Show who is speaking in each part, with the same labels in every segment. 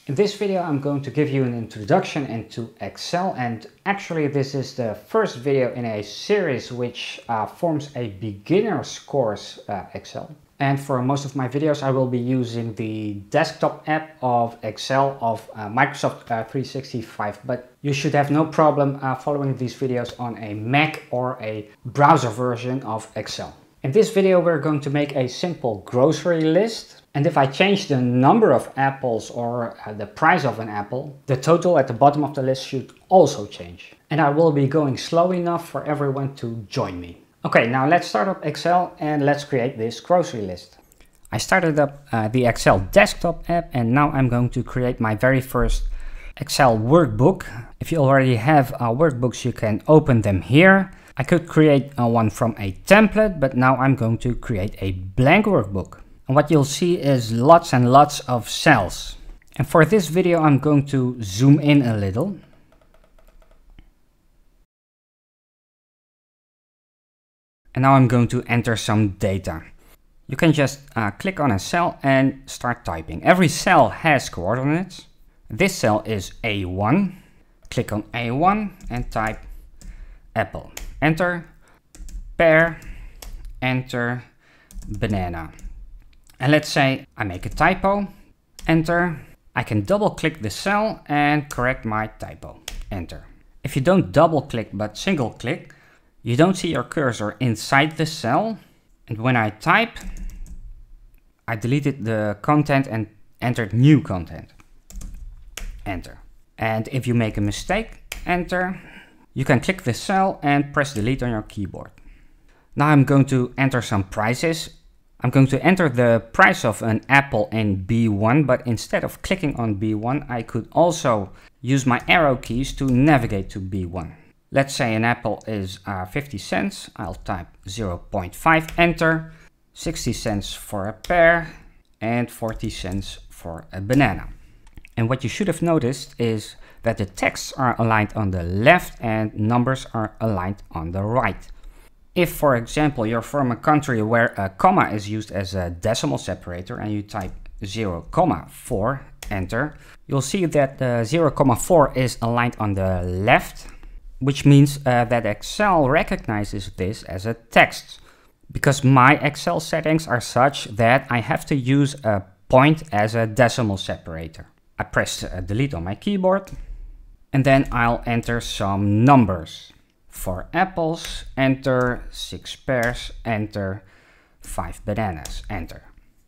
Speaker 1: In this video I'm going to give you an introduction into Excel, and actually this is the first video in a series which forms a beginner's course Excel. And for most of my videos I will be using the desktop app of Excel of Microsoft 365, but you should have no problem following these videos on a Mac or a browser version of Excel. In this video we're going to make a simple grocery list. And if I change the number of apples or the price of an apple, the total at the bottom of the list should also change. And I will be going slow enough for everyone to join me. Okay, now let's start up Excel and let's create this grocery list. I started up the Excel desktop app, and now I'm going to create my very first Excel workbook. If you already have workbooks, you can open them here. I could create one from a template, but now I'm going to create a blank workbook. And what you'll see is lots and lots of cells. And for this video, I'm going to zoom in a little. And now I'm going to enter some data. You can just click on a cell and start typing. Every cell has coordinates. This cell is A1. Click on A1 and type apple. Enter, pear, enter, banana. And let's say I make a typo, enter. I can double click the cell and correct my typo, enter. If you don't double click but single click, you don't see your cursor inside the cell. And when I type, I deleted the content and entered new content, enter. And if you make a mistake, enter. You can click the cell and press delete on your keyboard. Now I'm going to enter some prices. I'm going to enter the price of an apple in B1, but instead of clicking on B1, I could also use my arrow keys to navigate to B1. Let's say an apple is 50 cents. I'll type 0.5, enter, 60 cents for a pear, and 40 cents for a banana. And what you should have noticed is that the texts are aligned on the left and numbers are aligned on the right. If, for example, you're from a country where a comma is used as a decimal separator and you type 0,4, enter, you'll see that the 0,4 is aligned on the left, which means that Excel recognizes this as a text. Because my Excel settings are such that I have to use a point as a decimal separator. I press delete on my keyboard and then I'll enter some numbers. For apples, enter 6 pears, enter 5 bananas, enter.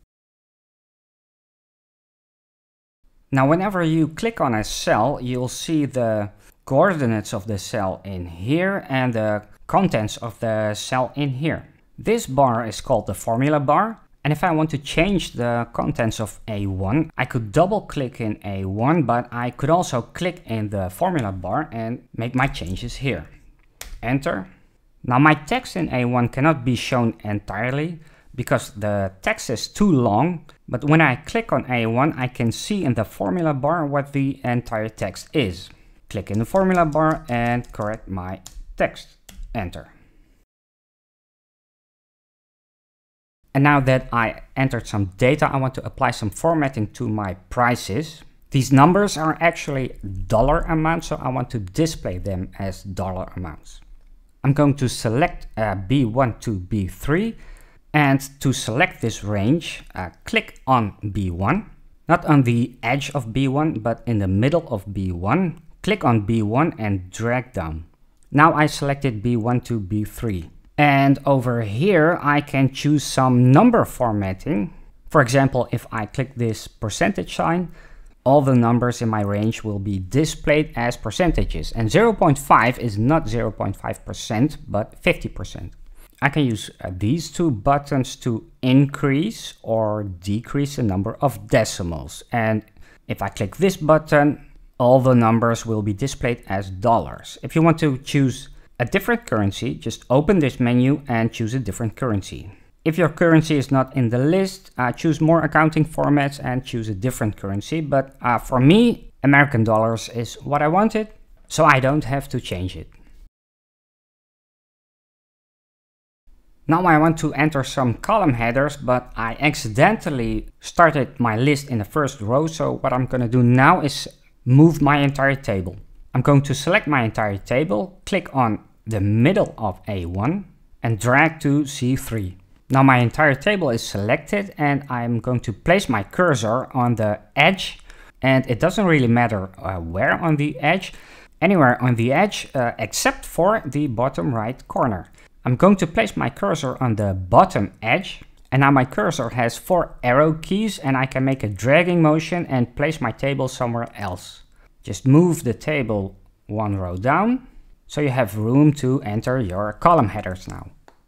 Speaker 1: Now whenever you click on a cell, you'll see the coordinates of the cell in here and the contents of the cell in here. This bar is called the formula bar, and if I want to change the contents of A1, I could double click in A1, but I could also click in the formula bar and make my changes here. Enter. Now my text in A1 cannot be shown entirely because the text is too long, but when I click on A1 I can see in the formula bar what the entire text is. Click in the formula bar and correct my text, enter. And now that I entered some data, I want to apply some formatting to my prices. These numbers are actually dollar amounts, so I want to display them as dollar amounts. I'm going to select B1 to B3, and to select this range, click on B1, not on the edge of B1, but in the middle of B1. Click on B1 and drag down. Now I selected B1 to B3. And over here, I can choose some number formatting. For example, if I click this percentage sign, all the numbers in my range will be displayed as percentages. And 0.5 is not 0.5%, but 50%. I can use these two buttons to increase or decrease the number of decimals. And if I click this button, all the numbers will be displayed as dollars. If you want to choose a different currency, just open this menu and choose a different currency. If your currency is not in the list, choose more accounting formats and choose a different currency. But for me, American dollars is what I wanted, so I don't have to change it. Now I want to enter some column headers, but I accidentally started my list in the first row. So what I'm going to do now is move my entire table. I'm going to select my entire table, click on the middle of A1 and drag to C3. Now my entire table is selected and I'm going to place my cursor on the edge, and it doesn't really matter where on the edge, anywhere on the edge except for the bottom right corner. I'm going to place my cursor on the bottom edge, and now my cursor has 4 arrow keys and I can make a dragging motion and place my table somewhere else. Just move the table 1 row down so you have room to enter your column headers now.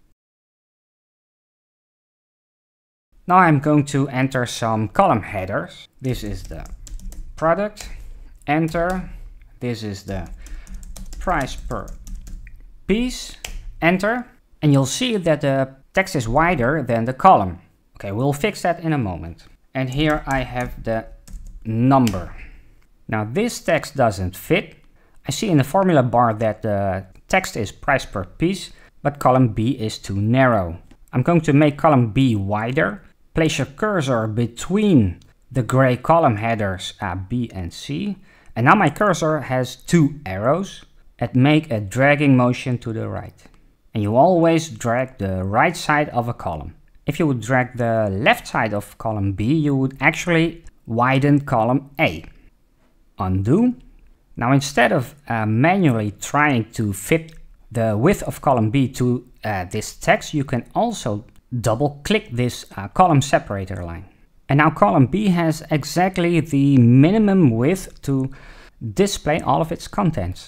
Speaker 1: Now I'm going to enter some column headers. This is the product, enter. This is the price per piece, enter. And you'll see that the text is wider than the column. Okay, we'll fix that in a moment. And here I have the number. Now this text doesn't fit. I see in the formula bar that the text is price per piece, but column B is too narrow. I'm going to make column B wider. Place your cursor between the gray column headers B and C. And now my cursor has 2 arrows that make a dragging motion to the right. And you always drag the right side of a column. If you would drag the left side of column B, you would actually widen column A. Undo. Now instead of manually trying to fit the width of column B to this text, you can also double click this column separator line. And now column B has exactly the minimum width to display all of its contents.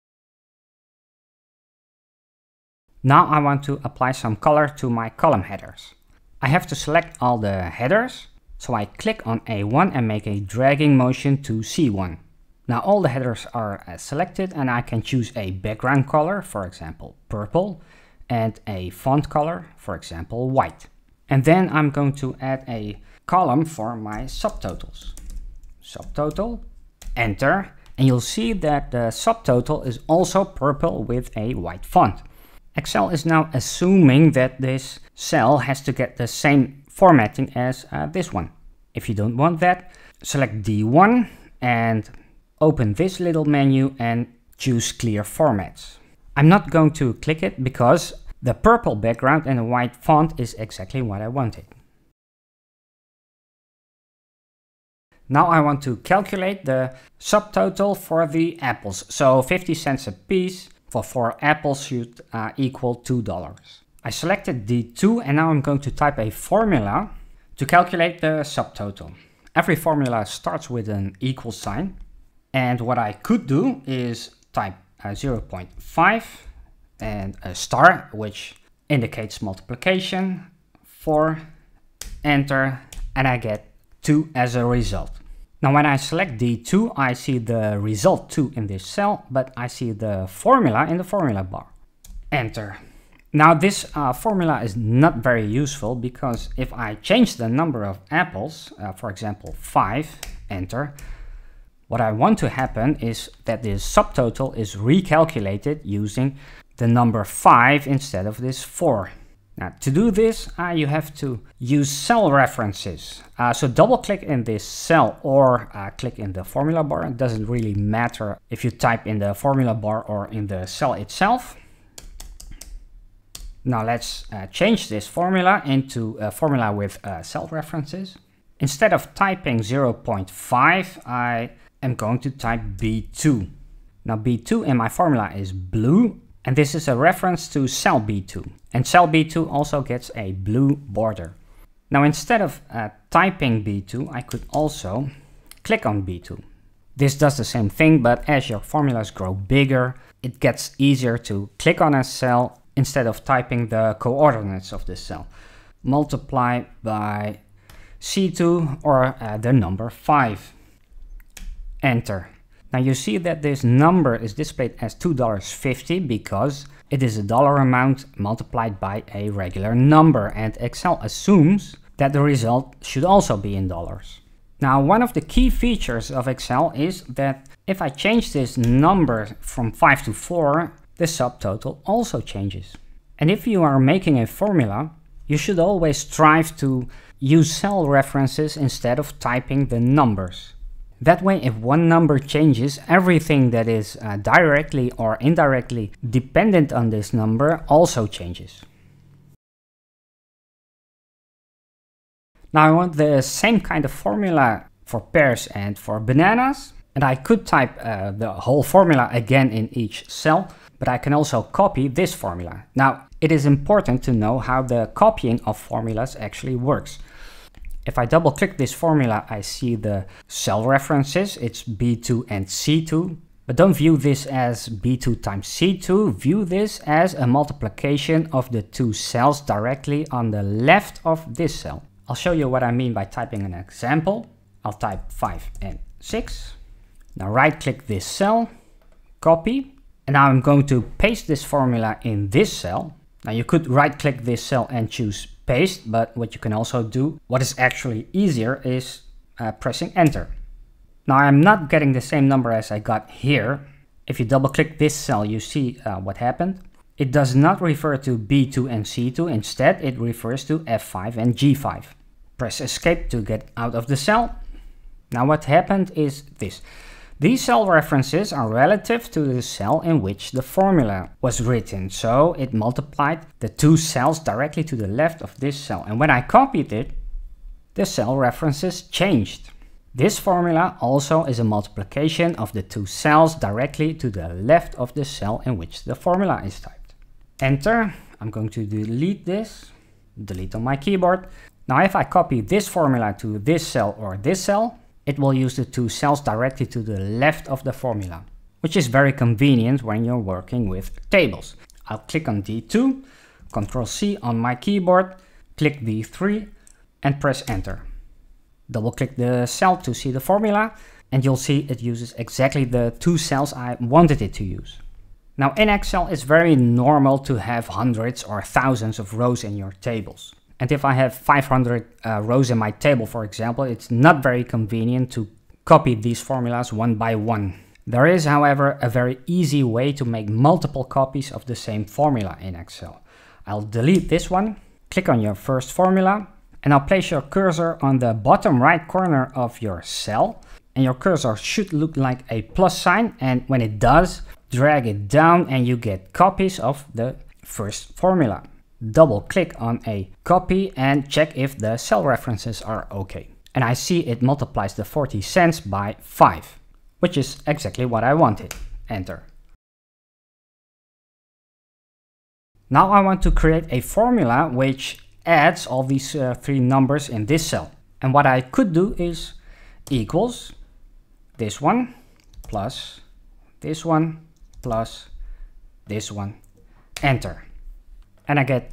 Speaker 1: Now I want to apply some color to my column headers. I have to select all the headers, so I click on A1 and make a dragging motion to C1. Now all the headers are selected and I can choose a background color, for example purple, and a font color, for example white. And then I'm going to add a column for my subtotals. Subtotal, enter, and you'll see that the subtotal is also purple with a white font. Excel is now assuming that this cell has to get the same formatting as this one. If you don't want that, select D1 and open this little menu and choose clear formats. I'm not going to click it because the purple background and the white font is exactly what I wanted. Now I want to calculate the subtotal for the apples. So 50 cents a piece for 4 apples should equal $2. I selected D2 and now I'm going to type a formula to calculate the subtotal. Every formula starts with an equal sign. And what I could do is type 0.5 and a star, which indicates multiplication, 4, enter, and I get 2 as a result. Now when I select D2, I see the result 2 in this cell, but I see the formula in the formula bar. Enter. Now this formula is not very useful because if I change the number of apples, for example 5, enter, what I want to happen is that this subtotal is recalculated using the number 5 instead of this 4. Now to do this, you have to use cell references. So double click in this cell or click in the formula bar. It doesn't really matter if you type in the formula bar or in the cell itself. Now let's change this formula into a formula with cell references. Instead of typing 0.5, I am going to type B2. Now B2 in my formula is blue, and this is a reference to cell B2. And cell B2 also gets a blue border. Now instead of typing B2, I could also click on B2. This does the same thing, but as your formulas grow bigger, it gets easier to click on a cell instead of typing the coordinates of this cell. Multiply by C2 or the number 5. Enter. Now you see that this number is displayed as $2.50 because it is a dollar amount multiplied by a regular number, and Excel assumes that the result should also be in dollars. Now one of the key features of Excel is that if I change this number from 5 to 4, the subtotal also changes. And if you are making a formula, you should always strive to use cell references instead of typing the numbers. That way, if one number changes, everything that is directly or indirectly dependent on this number also changes. Now I want the same kind of formula for pears and for bananas. And I could type the whole formula again in each cell, but I can also copy this formula. Now, it is important to know how the copying of formulas actually works. If I double click this formula, I see the cell references. It's B2 and C2. But don't view this as B2 times C2. View this as a multiplication of the two cells directly on the left of this cell. I'll show you what I mean by typing an example. I'll type 5 and 6. Now right click this cell, copy. And now I'm going to paste this formula in this cell. Now you could right click this cell and choose paste, but what you can also do, what is actually easier, is pressing enter. Now I'm not getting the same number as I got here. If you double click this cell, you see what happened. It does not refer to B2 and C2. Instead, it refers to F5 and G5. Press escape to get out of the cell. Now what happened is this. These cell references are relative to the cell in which the formula was written, so it multiplied the two cells directly to the left of this cell. And when I copied it, the cell references changed. This formula also is a multiplication of the two cells directly to the left of the cell in which the formula is typed. Enter. I'm going to delete this, delete on my keyboard. Now if I copy this formula to this cell or this cell, it will use the two cells directly to the left of the formula, which is very convenient when you're working with tables. I'll click on D2, Ctrl C on my keyboard, click D3 and press enter. Double click the cell to see the formula and you'll see it uses exactly the two cells I wanted it to use. Now in Excel it's very normal to have hundreds or thousands of rows in your tables. And if I have 500 rows in my table, for example, it's not very convenient to copy these formulas one by one. There is, however, a very easy way to make multiple copies of the same formula in Excel. I'll delete this one, click on your first formula, and I'll place your cursor on the bottom right corner of your cell. And your cursor should look like a plus sign, and when it does, drag it down and you get copies of the first formula. Double click on a copy and check if the cell references are okay. And I see it multiplies the 40 cents by 5, which is exactly what I wanted. Enter. Now I want to create a formula which adds all these three numbers in this cell. And what I could do is equals this one plus this one plus this one. Enter. And I get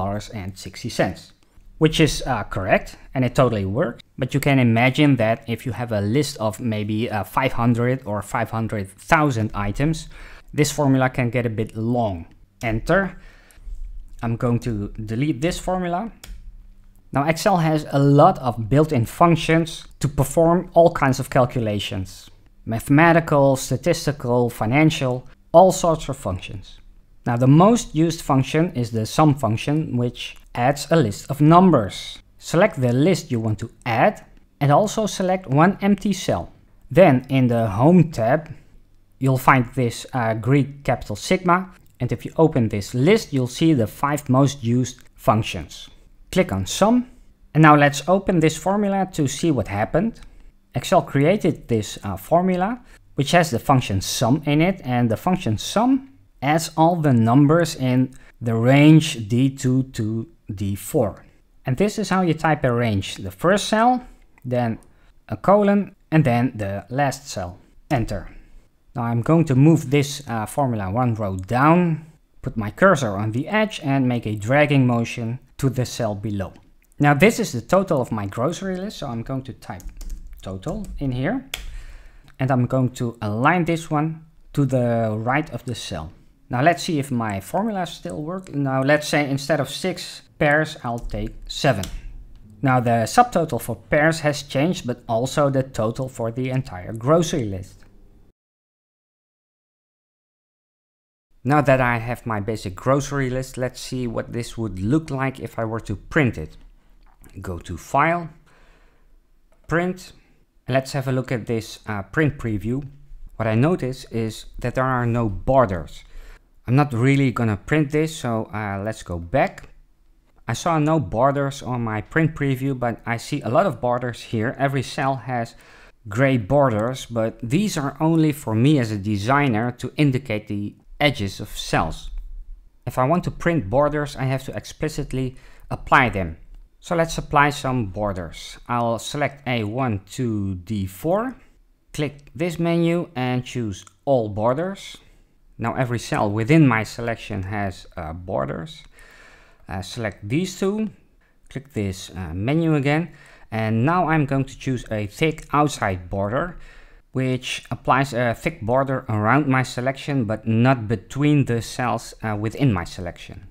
Speaker 1: $7.60, which is correct, and it totally works. But you can imagine that if you have a list of maybe 500 or 500,000 items, this formula can get a bit long. Enter. I'm going to delete this formula. Now Excel has a lot of built-in functions to perform all kinds of calculations. Mathematical, statistical, financial, all sorts of functions. Now the most used function is the sum function, which adds a list of numbers. Select the list you want to add and also select one empty cell. Then in the Home tab, you'll find this Greek capital sigma. And if you open this list, you'll see the 5 most used functions. Click on Sum. And now let's open this formula to see what happened. Excel created this formula, which has the function sum in it, and the function sum adds all the numbers in the range D2 to D4. And this is how you type a range. The first cell, then a colon, and then the last cell. Enter. Now I'm going to move this formula one row down, put my cursor on the edge and make a dragging motion to the cell below. Now this is the total of my grocery list, so I'm going to type total in here. And I'm going to align this one to the right of the cell. Now let's see if my formula still works. Now let's say instead of 6 pears, I'll take 7. Now the subtotal for pears has changed, but also the total for the entire grocery list. Now that I have my basic grocery list, let's see what this would look like if I were to print it. Go to File, Print, and let's have a look at this print preview. What I notice is that there are no borders. I'm not really gonna print this, so let's go back. I saw no borders on my print preview, but I see a lot of borders here. Every cell has gray borders, but these are only for me as a designer to indicate the edges of cells. If I want to print borders, I have to explicitly apply them. So let's apply some borders. I'll select A1 to D4, click this menu and choose all borders. Now every cell within my selection has borders. Select these two, click this menu again, and now I'm going to choose a thick outside border, which applies a thick border around my selection but not between the cells within my selection.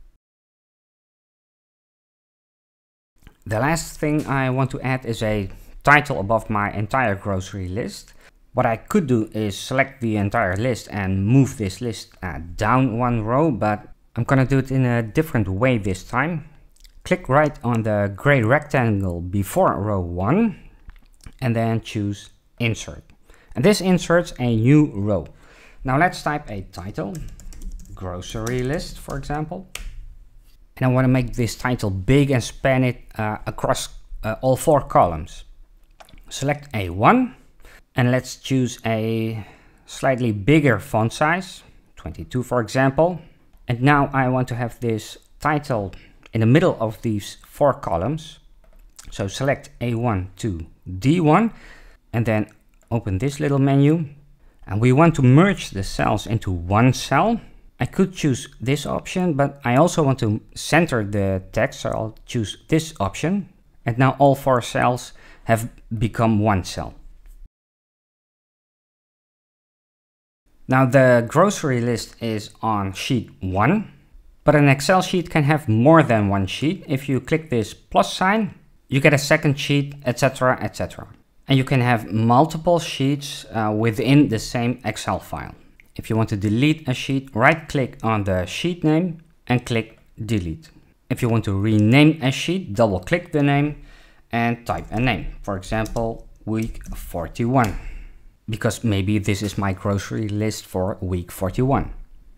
Speaker 1: The last thing I want to add is a title above my entire grocery list. What I could do is select the entire list and move this list down one row, but I'm gonna do it in a different way this time. Click right on the gray rectangle before row 1 and then choose Insert. And this inserts a new row. Now let's type a title, grocery list for example. And I want to make this title big and span it across all 4 columns. Select A1 and let's choose a slightly bigger font size, 22 for example. And now I want to have this title in the middle of these 4 columns. So select A1 to D1 and then open this little menu. And we want to merge the cells into one cell. I could choose this option, but I also want to center the text, so I'll choose this option. And now all 4 cells have become one cell. Now the grocery list is on sheet 1, but an Excel sheet can have more than one sheet. If you click this plus sign, you get a second sheet, etc., etc. And you can have multiple sheets within the same Excel file. If you want to delete a sheet, right click on the sheet name and click delete. If you want to rename a sheet, double click the name and type a name. For example, week 41. Because maybe this is my grocery list for week 41.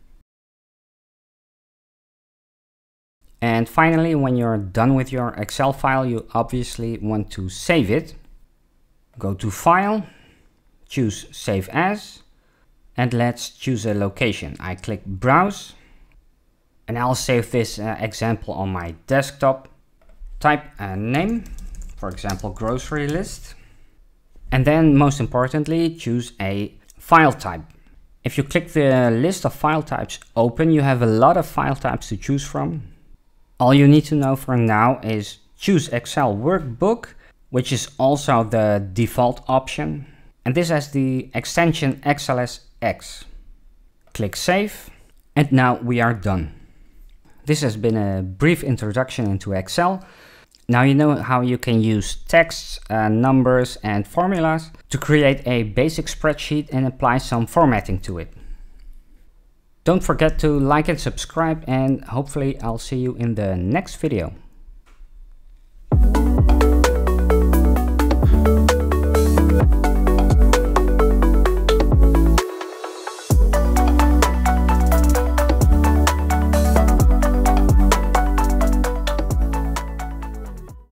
Speaker 1: And finally, when you're done with your Excel file, you obviously want to save it. Go to File, choose Save As, and let's choose a location. I click Browse, and I'll save this example on my desktop. Type a name, for example, grocery list. And then, most importantly, choose a file type. If you click the list of file types open, you have a lot of file types to choose from. All you need to know for now is choose Excel Workbook, which is also the default option. And this has the extension XLSX. Click Save, and now we are done. This has been a brief introduction into Excel. Now you know how you can use texts, numbers and formulas to create a basic spreadsheet and apply some formatting to it. Don't forget to like and subscribe, and hopefully I'll see you in the next video.